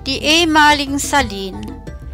die ehemaligen Salinen.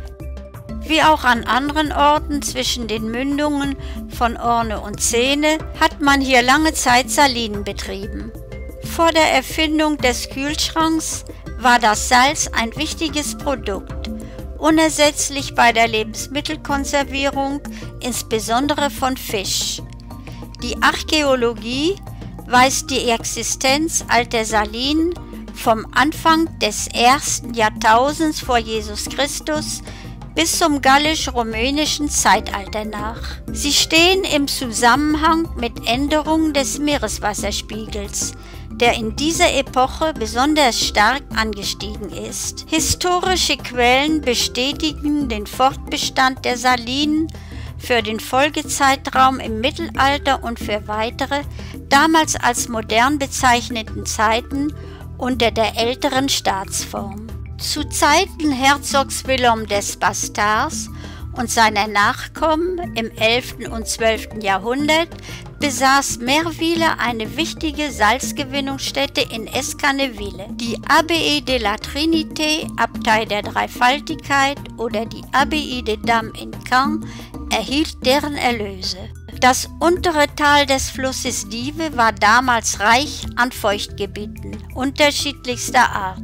Wie auch an anderen Orten zwischen den Mündungen von Orne und Seine hat man hier lange Zeit Salinen betrieben. Vor der Erfindung des Kühlschranks war das Salz ein wichtiges Produkt, unersetzlich bei der Lebensmittelkonservierung, insbesondere von Fisch. Die Archäologie weist die Existenz alter Salinen vom Anfang des 1. Jahrtausends vor Jesus Christus bis zum gallisch-römischen Zeitalter nach. Sie stehen im Zusammenhang mit Änderungen des Meereswasserspiegels, der in dieser Epoche besonders stark angestiegen ist. Historische Quellen bestätigen den Fortbestand der Salinen für den Folgezeitraum im Mittelalter und für weitere, damals als modern bezeichneten Zeiten unter der älteren Staatsform. Zu Zeiten Herzogs Wilhelm des Bastards und seiner Nachkommen im 11. und 12. Jahrhundert besaß Merville eine wichtige Salzgewinnungsstätte in Escaneville. Die Abbaye de la Trinité, Abtei der Dreifaltigkeit, oder die Abbaye de Dames in Caen erhielt deren Erlöse. Das untere Tal des Flusses Dive war damals reich an Feuchtgebieten unterschiedlichster Art.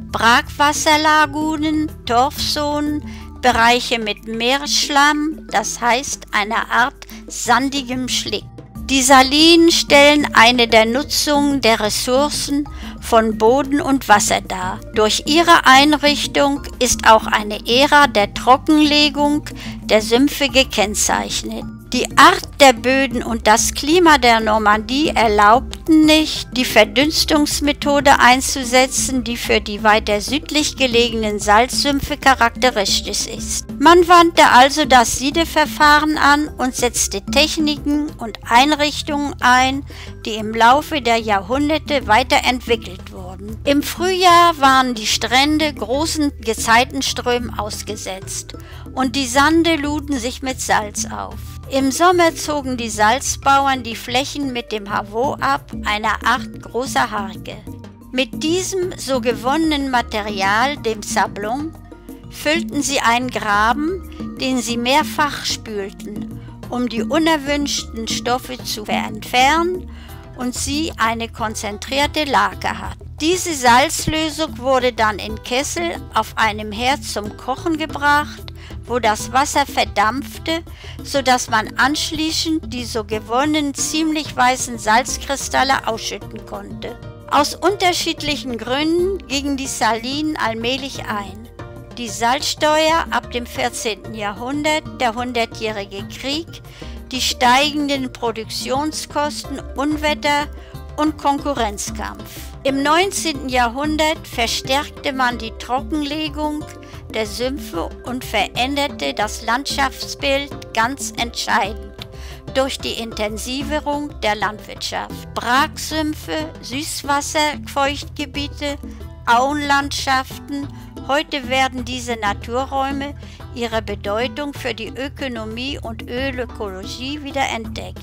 Brackwasserlagunen, Torfzonen, Bereiche mit Meeresschlamm, das heißt einer Art sandigem Schlick. Die Salinen stellen eine der Nutzungen der Ressourcen von Boden und Wasser dar. Durch ihre Einrichtung ist auch eine Ära der Trockenlegung der Sümpfe gekennzeichnet. Die Art der Böden und das Klima der Normandie erlaubten nicht, die Verdünstungsmethode einzusetzen, die für die weiter südlich gelegenen Salzsümpfe charakteristisch ist. Man wandte also das Siedeverfahren an und setzte Techniken und Einrichtungen ein, die im Laufe der Jahrhunderte weiterentwickelt wurden. Im Frühjahr waren die Strände großen Gezeitenströmen ausgesetzt und die Sande luden sich mit Salz auf. Im Sommer zogen die Salzbauern die Flächen mit dem Havot ab, einer Art großer Harke. Mit diesem so gewonnenen Material, dem Sablon, füllten sie einen Graben, den sie mehrfach spülten, um die unerwünschten Stoffe zu entfernen und sie eine konzentrierte Lake hat. Diese Salzlösung wurde dann in Kessel auf einem Herd zum Kochen gebracht, wo das Wasser verdampfte, sodass man anschließend die so gewonnenen ziemlich weißen Salzkristalle ausschütten konnte. Aus unterschiedlichen Gründen gingen die Salinen allmählich ein. Die Salzsteuer ab dem 14. Jahrhundert, der Hundertjährige Krieg, die steigenden Produktionskosten, Unwetter und Konkurrenzkampf. Im 19. Jahrhundert verstärkte man die Trockenlegung der Sümpfe und veränderte das Landschaftsbild ganz entscheidend durch die Intensivierung der Landwirtschaft. Braksümpfe, Süßwasserfeuchtgebiete, Auenlandschaften, heute werden diese Naturräume ihre Bedeutung für die Ökonomie und Ökologie wieder entdeckt.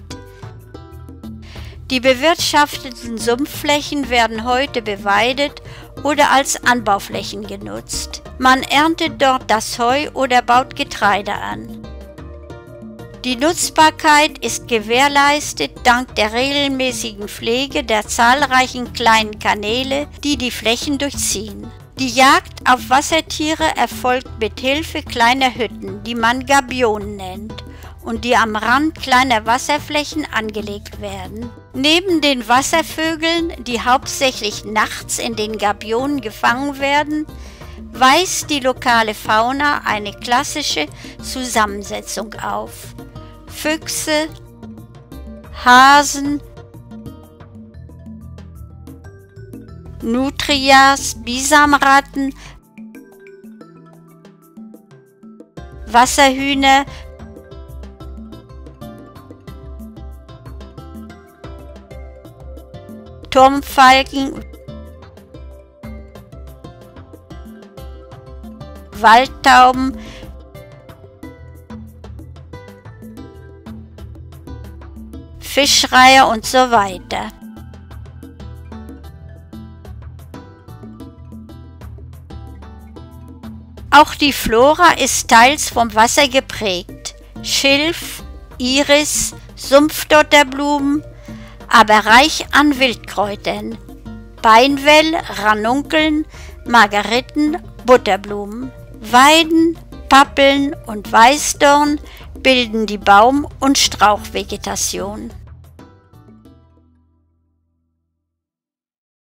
Die bewirtschafteten Sumpfflächen werden heute beweidet oder als Anbauflächen genutzt. Man erntet dort das Heu oder baut Getreide an. Die Nutzbarkeit ist gewährleistet dank der regelmäßigen Pflege der zahlreichen kleinen Kanäle, die die Flächen durchziehen. Die Jagd auf Wassertiere erfolgt mit Hilfe kleiner Hütten, die man Gabionen nennt, und die am Rand kleiner Wasserflächen angelegt werden. Neben den Wasservögeln, die hauptsächlich nachts in den Gabionen gefangen werden, weist die lokale Fauna eine klassische Zusammensetzung auf. Füchse, Hasen, Nutrias, Bisamratten, Wasserhühner, Turmfalken, Waldtauben, Fischreiher und so weiter. Auch die Flora ist teils vom Wasser geprägt. Schilf, Iris, Sumpfdotterblumen, aber reich an Wildkräutern. Beinwell, Ranunkeln, Margeriten, Butterblumen. Weiden, Pappeln und Weißdorn bilden die Baum- und Strauchvegetation.